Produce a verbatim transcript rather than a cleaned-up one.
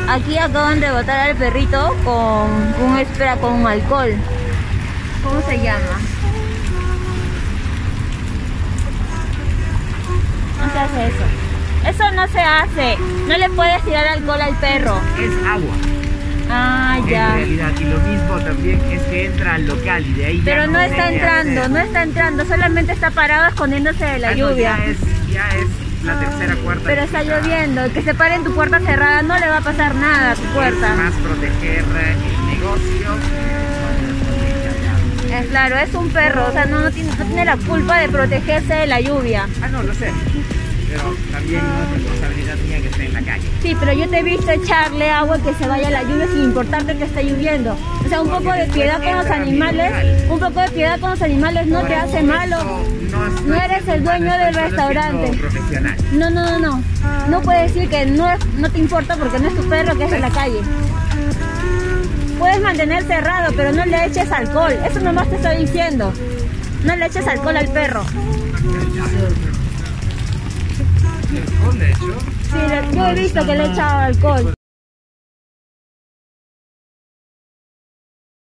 Aquí acaban de botar al perrito con un spray con alcohol. ¿Cómo se llama? No se hace eso. Eso no se hace. No le puedes tirar alcohol al perro. Es agua. Ah, ya. En realidad, y lo mismo también es que entra al local y de ahí Pero ya no, no está debe entrando, hacer. no está entrando, solamente está parado escondiéndose de la Ah, no, lluvia. ya es, ya es la tercera, cuarta. Pero está visita. lloviendo, que se pare en tu puerta cerrada, no le va a pasar nada a tu puerta. Es más proteger el negocio. Es claro, es un perro, o sea, no, no, tiene, no tiene la culpa de protegerse de la lluvia. Ah, no, lo sé. Pero también no es responsabilidad mía que esté en la calle. Sí, pero yo te he visto echarle agua que se vaya a la lluvia sin importarte que esté lloviendo. O sea, un poco de piedad con los animales, un poco de piedad con los animales no te hace malo. No eres el dueño del restaurante. No, no, no, no. No puedes decir que no, no te importa porque no es tu perro que es de la calle. Puedes mantener cerrado, pero no le eches alcohol. Eso nomás te estoy diciendo. No le eches alcohol al perro. ¿Alcohol, de hecho? Sí, le- yo he visto que le he echado alcohol.